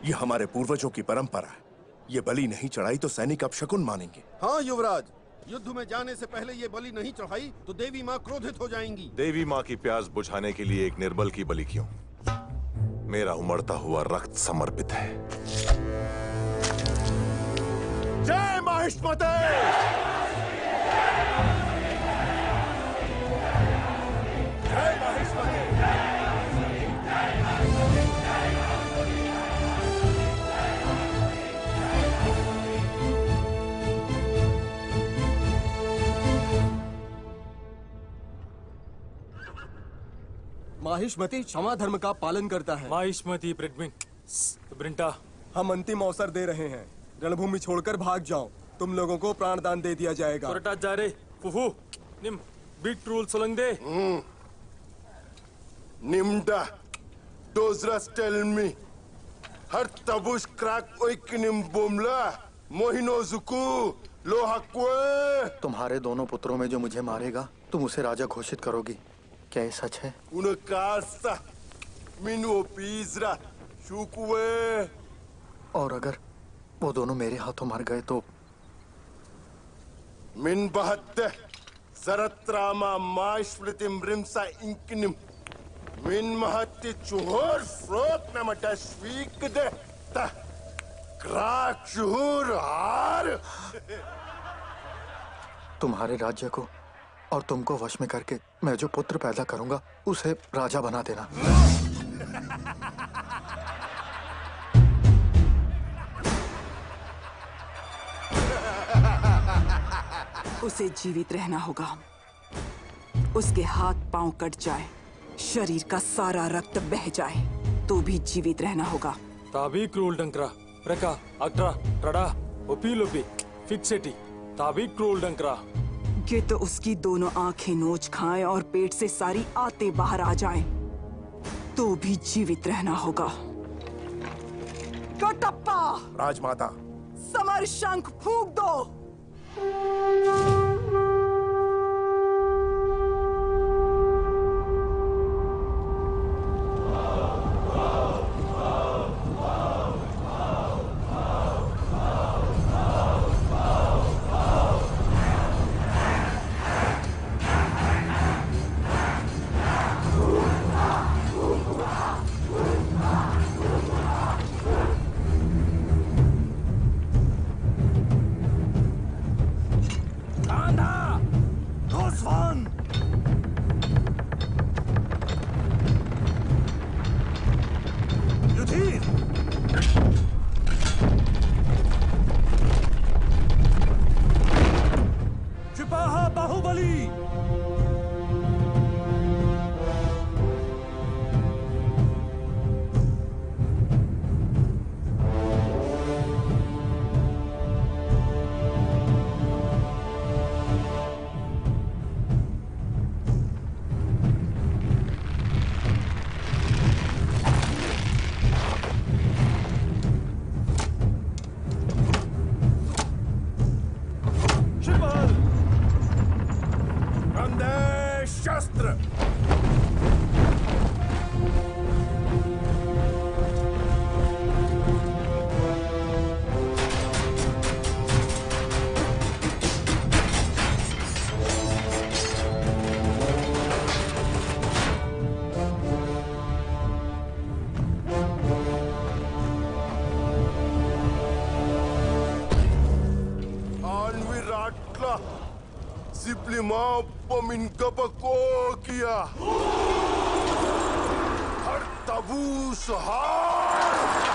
ये हमारे पूर्वजों की परंपरा है। ये बलि नहीं चढ़ाई तो सैनिक अपशकुन मानेंगे। हाँ युवराज, युद्ध में जाने से पहले ये बलि नहीं चढ़ाई तो देवी माँ क्रोधित हो जाएंगी। देवी माँ की प्यास बुझाने के लिए एक निर्बल की बलि क्यों? मेरा उमड़ता हुआ रक्त समर्पित है। जय महिष्मते! जय महिष्मते! माहिष्मती क्षमा धर्म का पालन करता है। माहिष्मती ब्रिंटा, हम अंतिम अवसर दे रहे हैं। रणभूमि छोड़कर भाग जाओ, तुम लोगों को प्राणदान दे दिया जाएगा। जा रे फुफू निम बिग रूल सोलंग दे। निम्डा डोजरस टेल मी हर तबुश क्रैक ओइकनिम बोमला मोहिनोजुकु लोहक्वे। तुम्हारे दोनों पुत्रों में जो मुझे मारेगा तुम उसे राजा घोषित करोगी, क्या ये सच है? उनकासा मिनो पीजरा शुकुवे। और अगर वो दोनों मेरे हाथों मर गए तो? मिन बहत्ते सरत्रामा माइस्मृतिम रिमसा इंकनिम मिन महत्ति चुहोर फ्रोत नमटा स्वीक दे ता क्राक चुहोर हार। तुम्हारे राज्य को और तुमको वश में करके मैं जो पुत्र पैदा करूंगा उसे राजा बना देना। उसे जीवित रहना होगा। उसके हाथ पांव कट जाए, शरीर का सारा रक्त बह जाए तो भी जीवित रहना होगा। ताबी क्रूल डंकरा प्रका अक्ट्रा ट्रडा ओपी फिक्सेटी ताबी क्रूल डंकरा। ये तो उसकी दोनों आंखें नोच खाएं और पेट से सारी आंतें बाहर आ जाएं, तो भी जीवित रहना होगा। कटप्पा! राजमाता, समर शंख फूंक दो। बाहुबली। शस्त्र। Ziplima pamin kapakokia har tabu sahar.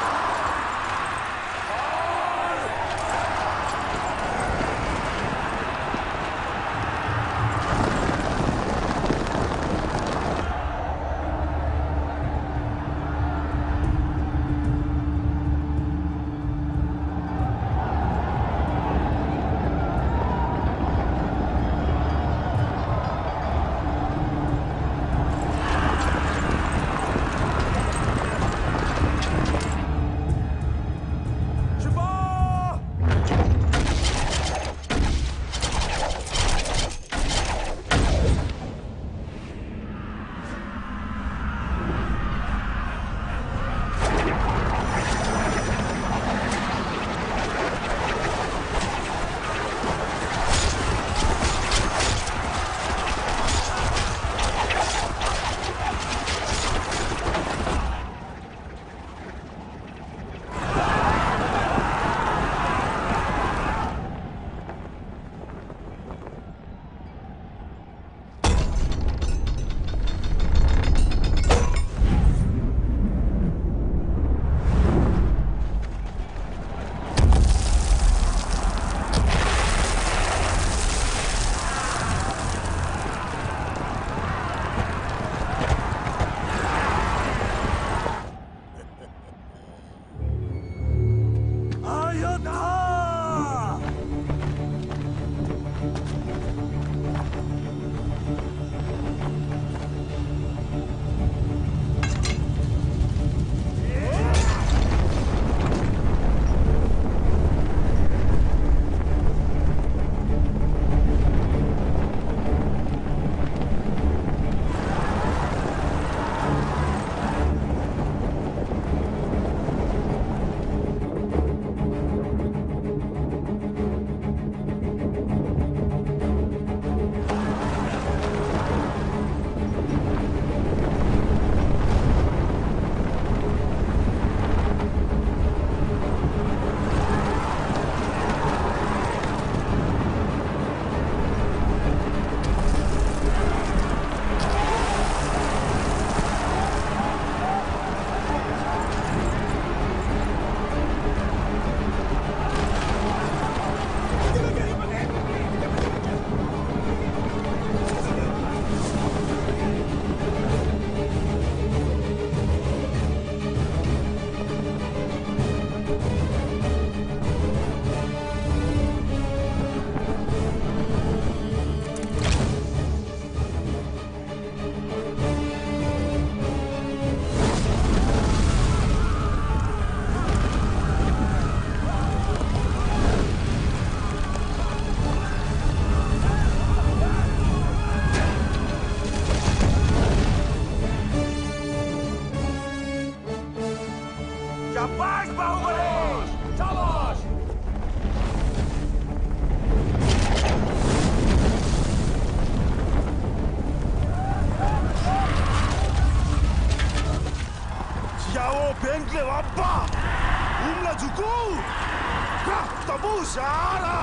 se wappa! Umla juku! Ka tabu shara!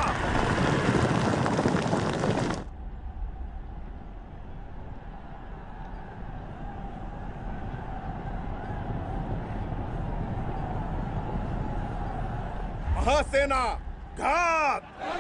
महासेना घात!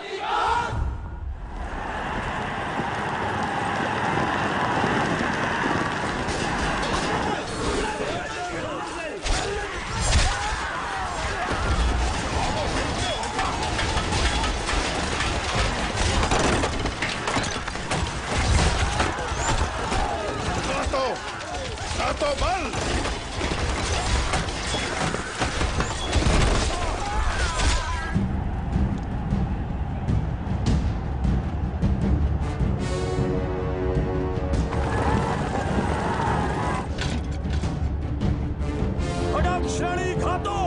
तो बल खड़क श्रेणी घातो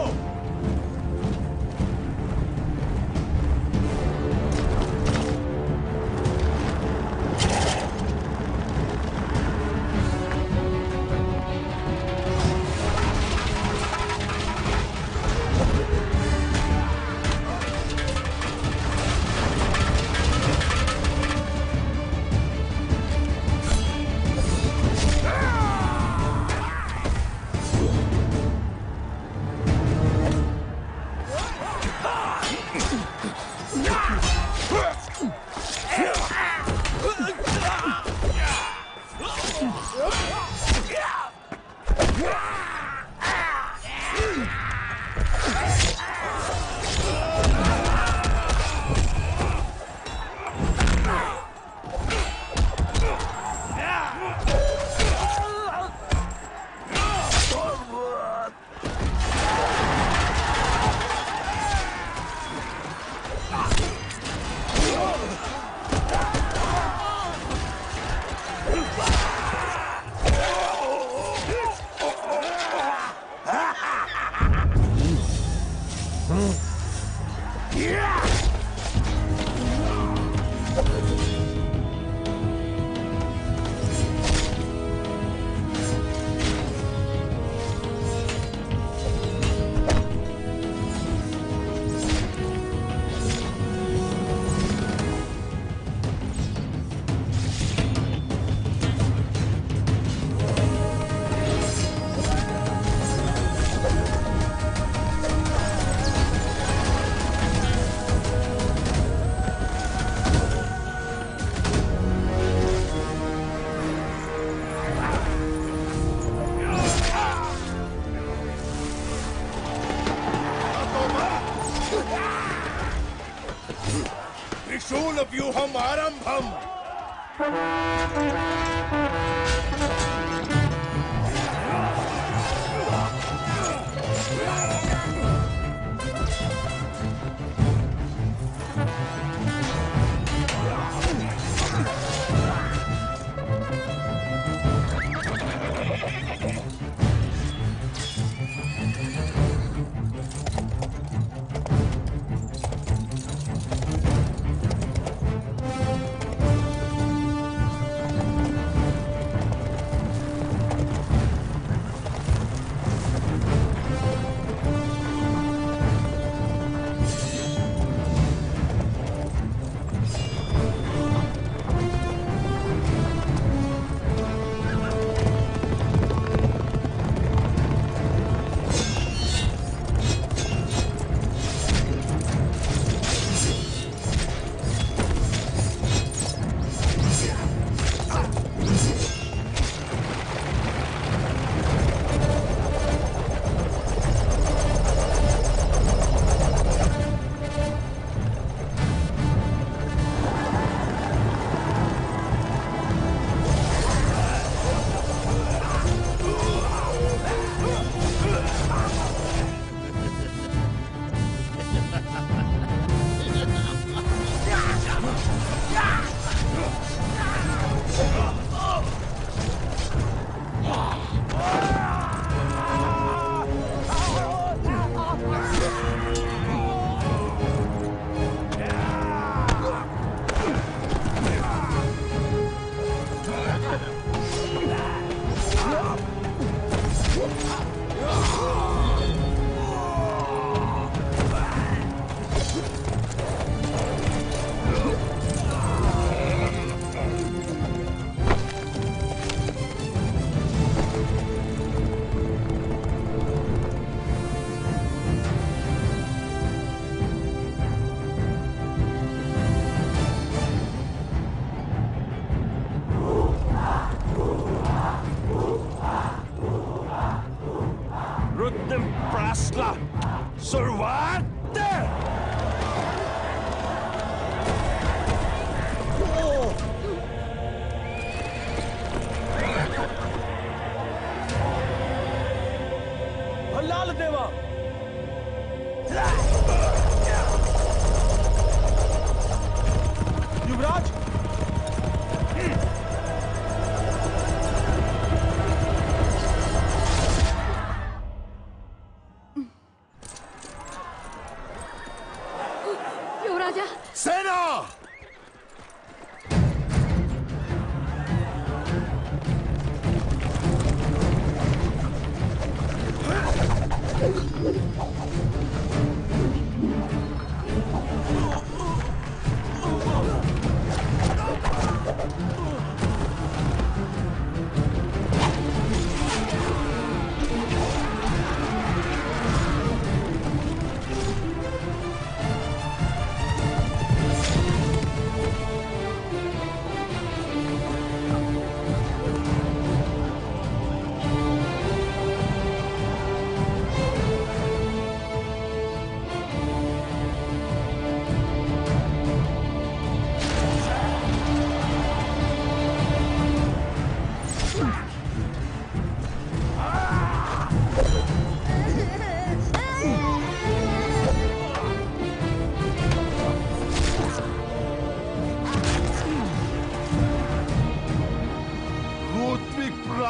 त्रिशूलव्यूहम् आरम्भम्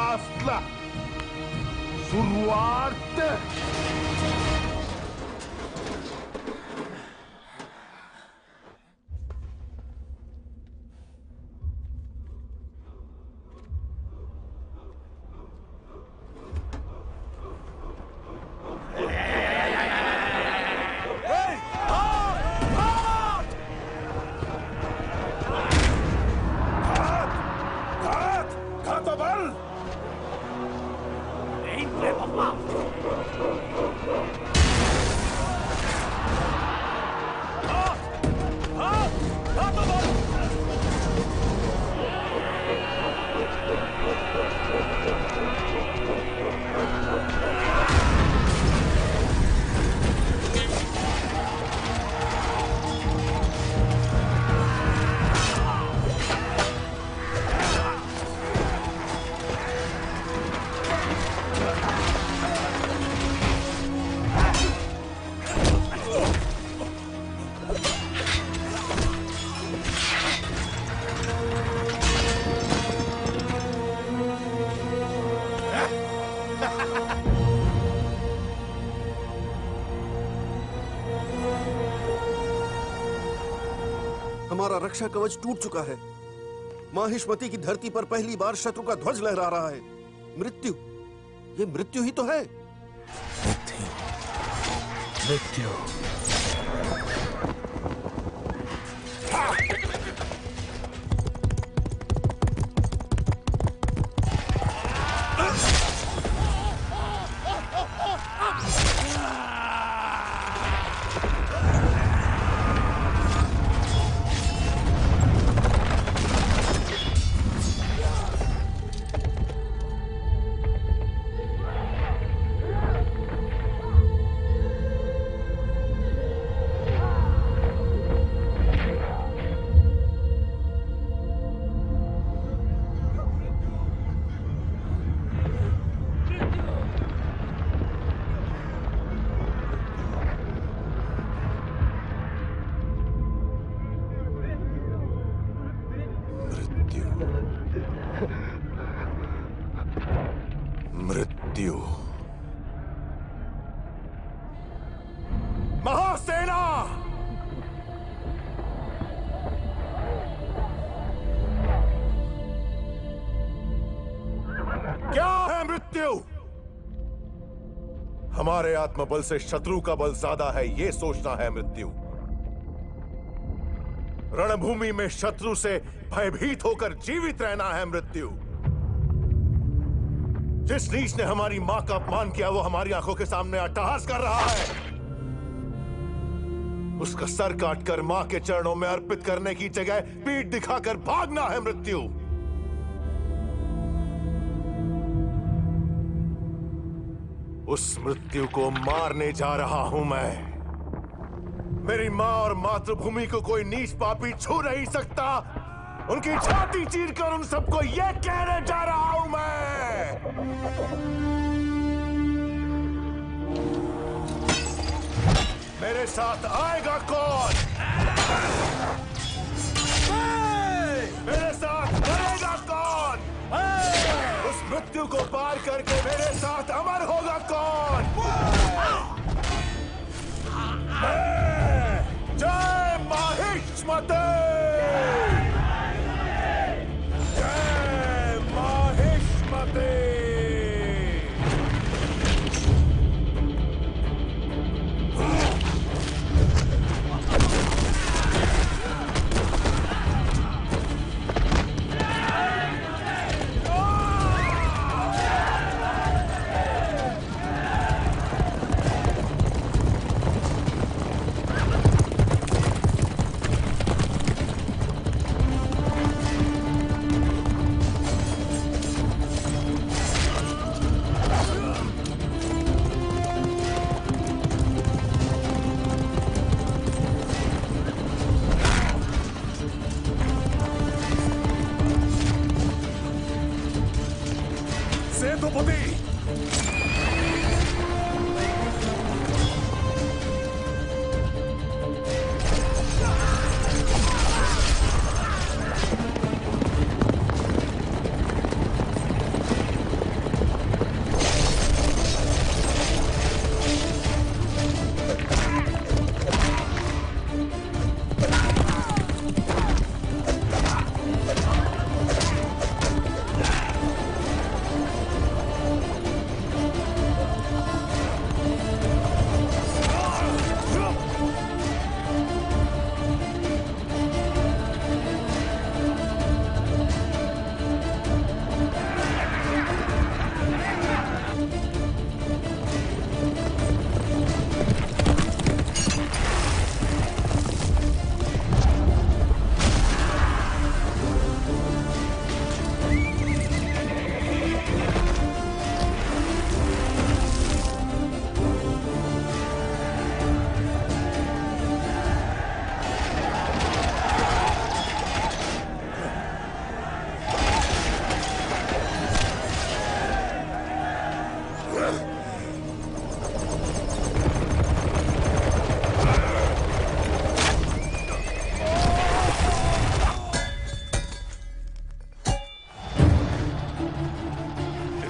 लास्टला सुरुवात हमारा रक्षा कवच टूट चुका है। माहिष्मति की धरती पर पहली बार शत्रु का ध्वज लहरा रहा है। मृत्यु, ये मृत्यु ही तो है। मृत्यु। मृत्यु। महासेना! क्या है मृत्यु? हमारे आत्मबल से शत्रु का बल ज्यादा है, ये सोचना है मृत्यु। रणभूमि में शत्रु से भयभीत होकर जीवित रहना है मृत्यु। जिस नीच ने हमारी मां का अपमान किया वो हमारी आंखों के सामने अट्टहास कर रहा है। उसका सर काटकर मां के चरणों में अर्पित करने की जगह पीठ दिखाकर भागना है मृत्यु। उस मृत्यु को मारने जा रहा हूं मैं। मेरी मां और मातृभूमि को कोई नीच पापी छू नहीं सकता। उनकी छाती चीरकर उन सबको यह कहने जा रहा हूं मैं। मेरे साथ आएगा कौन? मेरे साथ मरेगा कौन? उस मृत्यु को पार करके मेरे साथ अमर होगा कौन? जय माहिष्मते! जय माहिष्मते!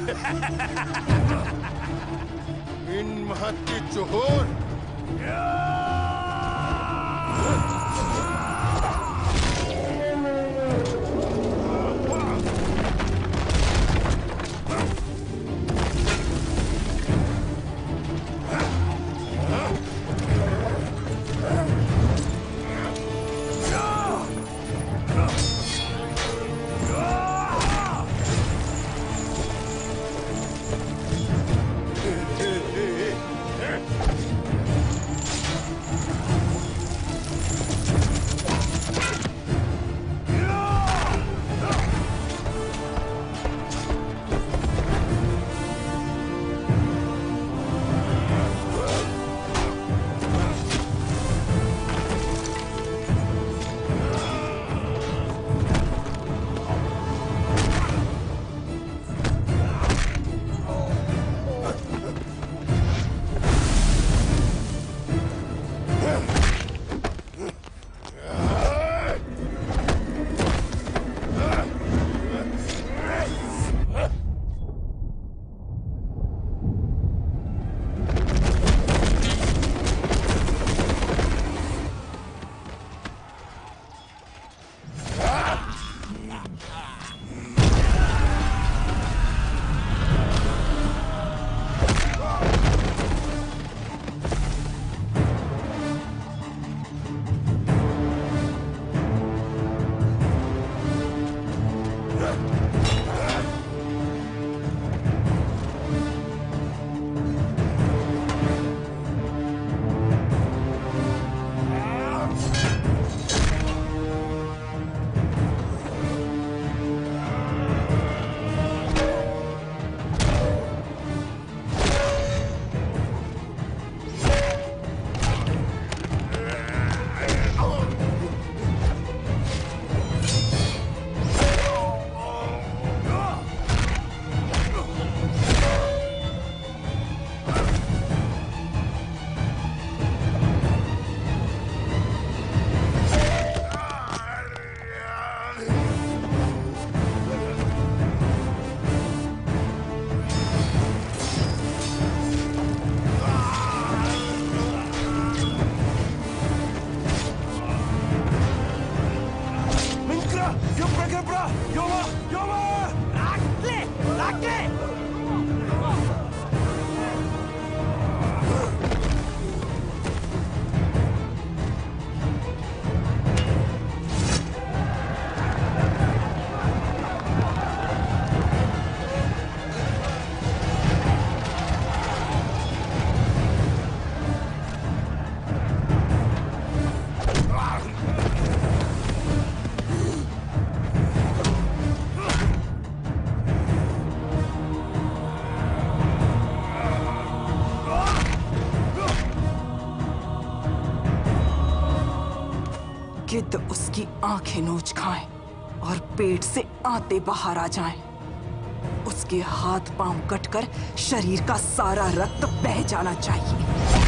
इन महत्ती चोहोर गिद्ध उसकी आंखें नोच खाएं और पेट से आते बाहर आ जाएं। उसके हाथ पांव कटकर शरीर का सारा रक्त बह जाना चाहिए।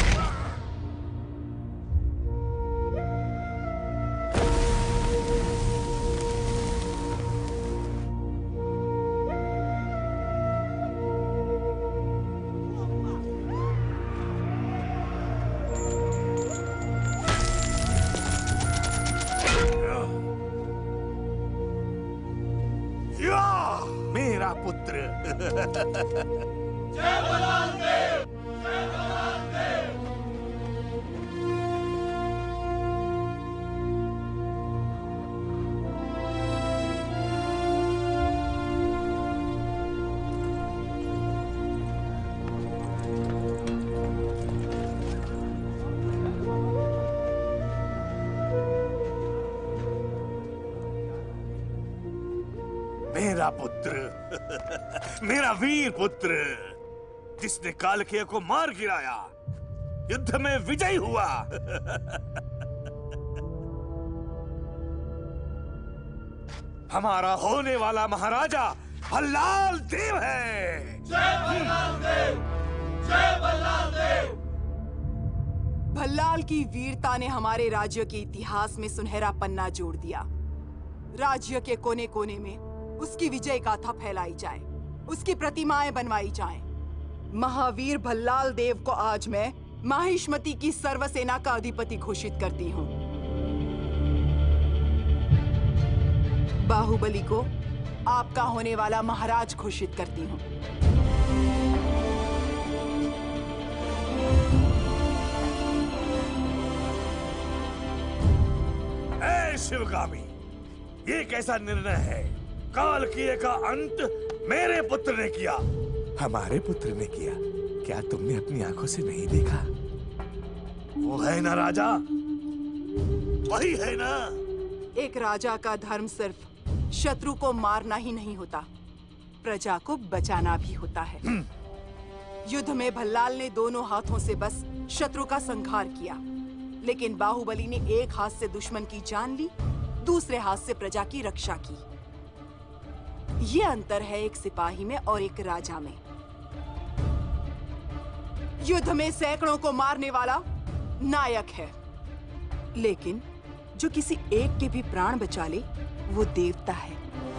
मेरा पुत्र। मेरा पुत्र, मेरा वीर पुत्र, जिसने कालकेय को मार गिराया, युद्ध में विजयी हुआ। हमारा होने वाला महाराजा भल्लाल देव है। जय भल्लाल देव, जय भल्लाल देव। भल्लाल की वीरता ने हमारे राज्य के इतिहास में सुनहरा पन्ना जोड़ दिया। राज्य के कोने कोने में उसकी विजय गाथा फैलाई जाए। उसकी प्रतिमाएं बनवाई जाएं। महावीर भल्लाल देव को आज मैं माहिष्मती की सर्वसेना का अधिपति घोषित करती हूँ। बाहुबली को आपका होने वाला महाराज घोषित करती हूँ। ऐ शिवगामी, ये कैसा निर्णय है? काल किए का अंत मेरे पुत्र ने किया। हमारे पुत्र ने किया? क्या तुमने अपनी आंखों से नहीं देखा? वो है ना राजा, वही है ना। एक राजा का धर्म सिर्फ शत्रु को मारना ही नहीं होता, प्रजा को बचाना भी होता है। युद्ध में भल्लाल ने दोनों हाथों से बस शत्रु का संहार किया, लेकिन बाहुबली ने एक हाथ से दुश्मन की जान ली, दूसरे हाथ से प्रजा की रक्षा की। ये अंतर है एक सिपाही में और एक राजा में। युद्ध में सैकड़ों को मारने वाला नायक है, लेकिन जो किसी एक के भी प्राण बचा ले वो देवता है।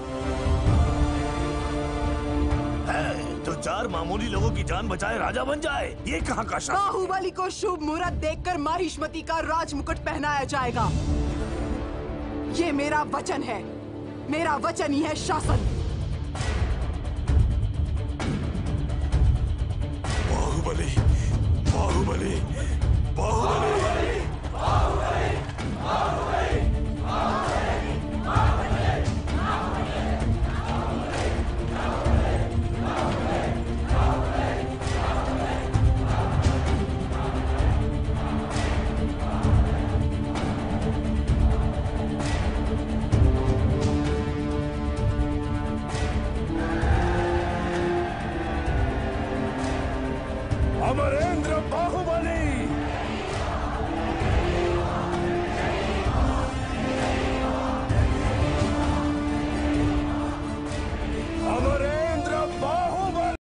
जो चार मामूली लोगों की जान बचाए राजा बन जाए, ये कहाँ का शासन? बाहुबली को शुभ मुहूर्त देखकर माहिष्मती का राजमुकुट पहनाया जाएगा। ये मेरा वचन है, मेरा वचन ही है शासन। बाहुबली, बाहुबली, बाहुबली, बाहुबली, बाहुबली, अमर